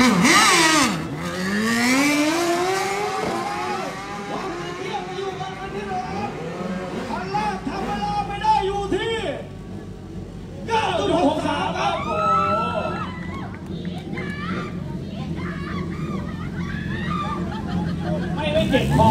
เจ็บคอ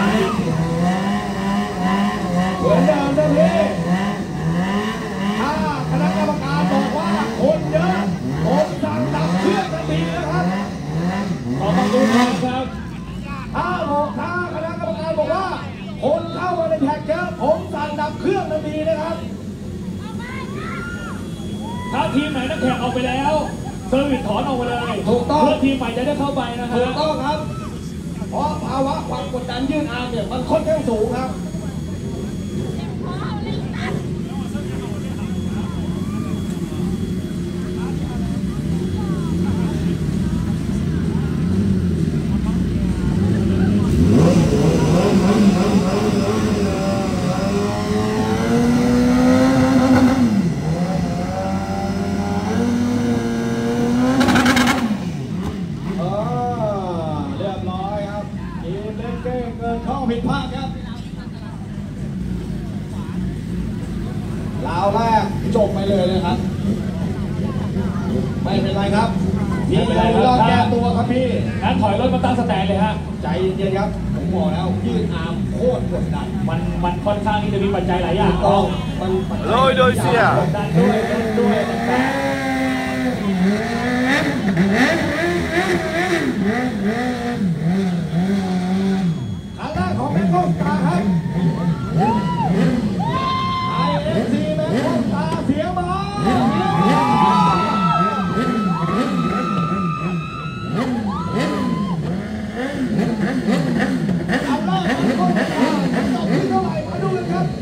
เหมือนเดิมนะพี่ถ้าคณะกรรมการบอกว่าคนเยอะผมสั่งดับเครื่องทันทีนะครับขอต้องดูนะครับถ้าคณะกรรมการบอกว่าคนเข้ามาในแท็กเยอะผมสั่งดับเครื่องทันทีนะครับถ้าทีมไหนนักแข่งออกไปแล้วเซอร์วิสถอนออกไปเลยถูกต้องเพื่อทีมใหม่จะได้เข้าไปนะครับถูกต้องครับเพราะภาวะความกดดันยื่นอาร์มเนี่ยมันค่อนข้างสูงครับผิดพลาดครับราวแรกจบไปเลยนะครับไม่เป็นไรครับพี่รอแก้ตัวครับพี่งั้นถอยรถมาตั้งสแตนเลยฮะใจเย็นครับผมบอกแล้วยืดอาร์มโคตรกดดันมันค่อนข้างที่จะมีปัจจัยหลายอย่างต้องมันโดยเสียกดดันด้วยของแม่ก้องตาครับIFC แม่ก้องตาเสียมาเอาล่ะแม่ก้องตาจบที่เท่าไหร่มาดูกันครับ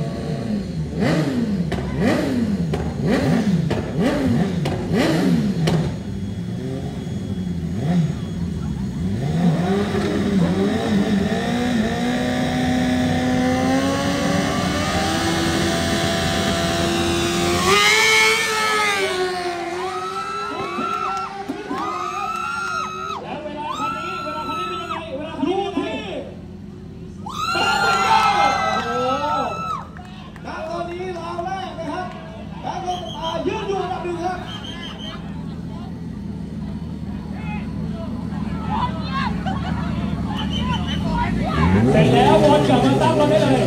เสร็จแล้ววนกลับมาตั้งรถได้เลย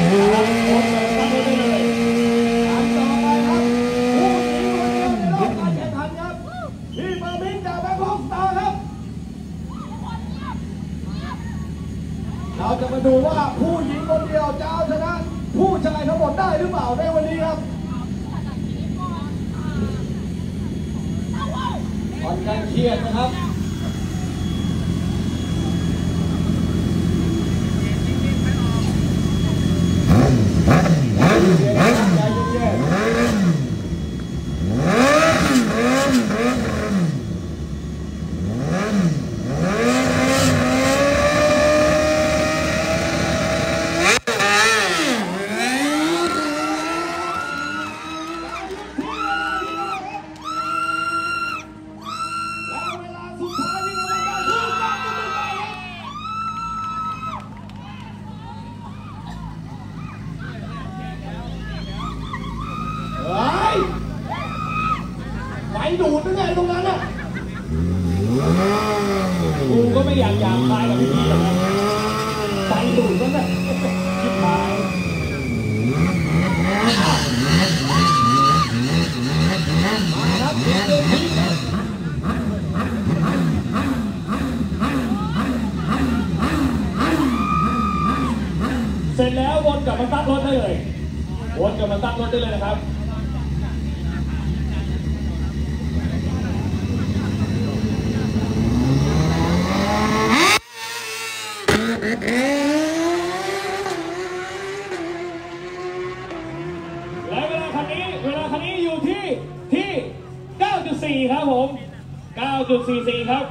การต่อไปครับผู้หญิงคนเดียวในรอบการแข่งขันครับพี่เบอร์มินจากแบงคอกสตาร์ครับเราจะมาดูว่าผู้หญิงคนเดียวจะเอาชนะผู้ชายทั้งหมดได้หรือเปล่าในวันนี้ครับค่อนข้างเครียดนะครับไฟดูดยังไงตรงนั้นอ่ะกูก็ไม่อยากคายกับพี่หรอกนะไฟดูดนั่นแหละชิบหายมาครับเสร็จแล้ววนกลับมาตั้งรถได้เลยวนกลับมาตั้งรถได้เลยนะครับและเวลาคันนี้อยู่ที่ 9.4 ครับผม 9.44 ครับ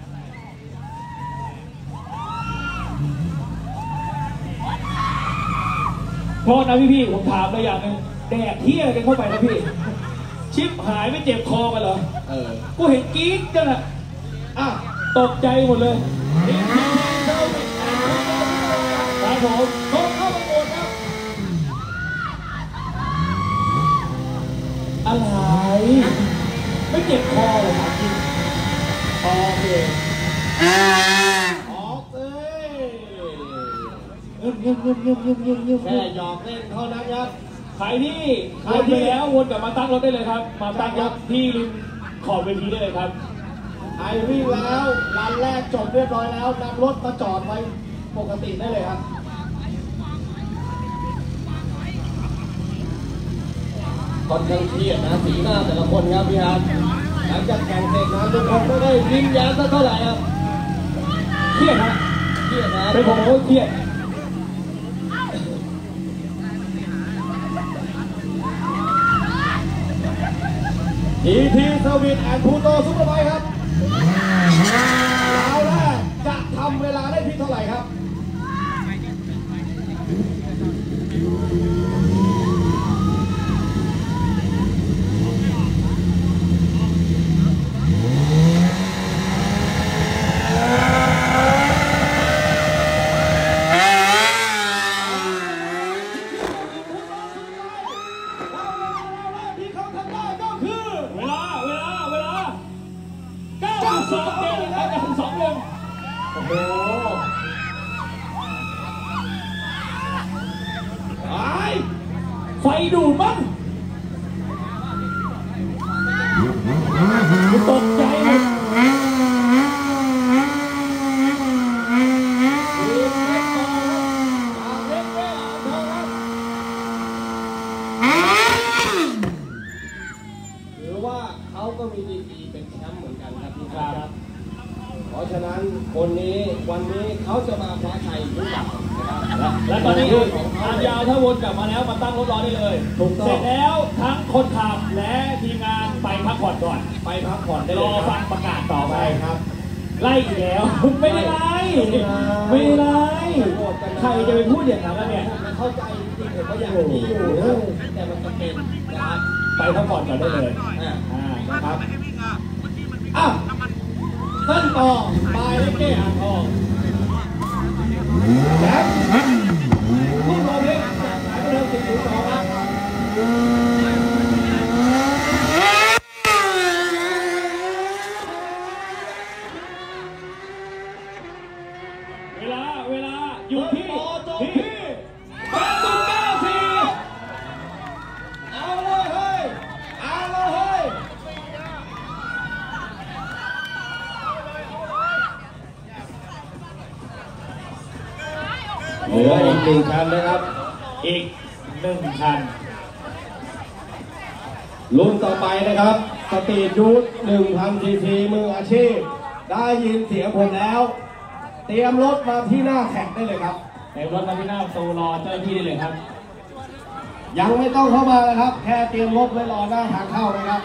โทษนะพี่ผมถามเลยอย่างนึงแดกเที่ยอะไรกันเข้าไปนะพี่ชิปหายไม่เจ็บคอกันเหรอกูเห็นกิ๊กจังอะอ่ะตกใจหมดเลยครับผมต้องเข้าประกวดครับอะไรไม่เจ็บคอเหรอครับโอเคออกเลยเงียบแค่หยอกเล่นเท่านั้นครับใครที่แล้ววนกลับมาตั้งรถได้เลยครับมาตั้งรถที่ริมขอบเวทีได้เลยครับใครวิ่งแล้วรันแรกจบเรียบร้อยแล้วนำรถมาจอดไว้ปกติได้เลยครับค่อนข้างเครียดนะสีหน้าแต่ละคนครับพี่ครับหลังจากแข่งเสร็จนะทุกคนไม่ได้ยิ้มแย้มสักเท่าไหร่ครับเครียดนะเครียดนะเป็นผมก็เครียดEP Service and Pluto Superbike ครับเอาล่ะจะทำเวลาได้ที่เท่าไหร่ครับไฟดูดมั้งตกใจหรือว่าเขาก็มีดีเป็นแชมป์เหมือนกันครับพี่ครับเพราะฉะนั้นคนนี้วันนี้เขาจะมาคว้าชัยหรือเปล่านะครับและตอนนี้ทางยาวถ้าวนกลับมาแล้วมาตั้งรถรอได้เลยเสร็จแล้วทั้งคนขับและทีมงานไปพักผ่อนก่อนไปพักผ่อนได้รอฟังประกาศต่อไปครับไล่อีกแล้วไม่ได้ไล่ใครจะไปพูดอย่างนั้นเนี่ยเข้าใจจริงๆผมก็อยากมีอยู่แต่มันจะเป็นนะครับไปพักผ่อนก่อนได้เลยนะครับต้นต่อปลายเล็กเก้อ่างทองแชมป์ผู้รอเล็กสายเดิม10-2ครับเวลาอยู่ที่8.94เอาเลยเฮ้ยเหลืออีก1 คันนะครับอีก1 คันรุ่นต่อไปนะครับสตรีทยูท 1,000 cc มืออาชีพได้ยินเสียงผมแล้วเตรียมรถมาที่หน้าแข่งได้เลยครับเตรียมรถมาที่หน้าประตูรอเจ้าหน้าที่ได้เลยครับยังไม่ต้องเข้ามานะครับแค่เตรียมรถไว้รอหน้าทางเข้านะครับ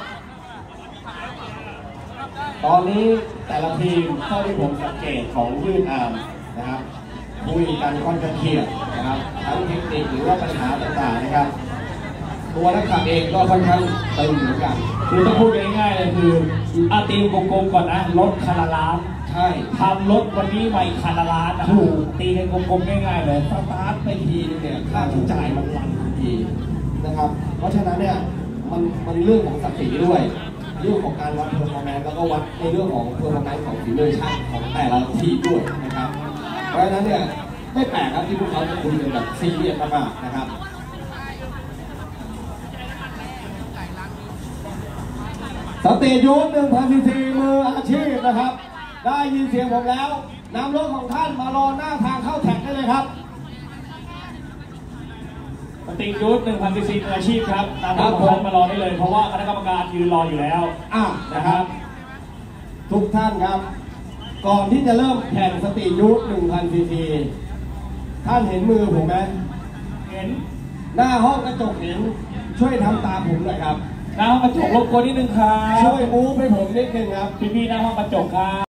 ตอนนี้แต่ละทีมเท่าที่ผมสังเกตของยืดอาร์มนะครับคุยกันค่อนข้างเครียดนะครับทั้งเทคนิคหรือว่าปัญหาต่างๆนะครับตัวนักขับเองก็ค่อนข้างตึงเหมือนกันคือต้องพูดง่ายๆเลยคือตีมกลมๆก่อนนะรถคันละล้านใช่ทำรถวันนี้ไปคันละล้านนะถูกตีกันกลมๆง่ายๆเลยสตาร์ทไปทีนึงเนี่ยค่าใช้จ่ายมันรันทันทีนะครับเพราะฉะนั้นเนี่ยมันเรื่องของศักดิ์ศรีด้วยเรื่องของการวัดเพอร์ฟอร์แมนซ์แล้วก็วัดในเรื่องของเพอร์ฟอร์แมนซ์ของฝีมือช่างของแต่ละทีมด้วยนะครับเพราะฉะนั้นเนี่ยไม่แปลกครับที่พวกเขาจะคุยกันแบบซีเรียสมากๆนะครับสตรีทยูท 1,000 cc มืออาชีพนะครับได้ยินเสียงผมแล้วนำรถของท่านมารอหน้าทางเข้าแท็กได้เลยครับสตรีทยูท 1,000 cc มืออาชีพครับนำรถของท่านมารอได้เลยเพราะว่าคณะกรรมการยืนรออยู่แล้วนะครับทุกท่านครับก่อนที่จะเริ่มแข่งสตรีทยูท 1,000 cc ท่านเห็นมือผมไหมเห็นหน้าห้องกระจกเห็นช่วยทำตามผมหน่อยครับหน้าห้องกระจกรบกวนนิดนึงครับช่วยมูฟให้ผมนิดนึงครับพี่ๆหน้าห้องกระจกครับ